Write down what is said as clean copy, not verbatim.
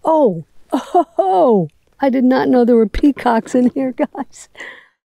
Oh, I did not know there were peacocks in here, guys.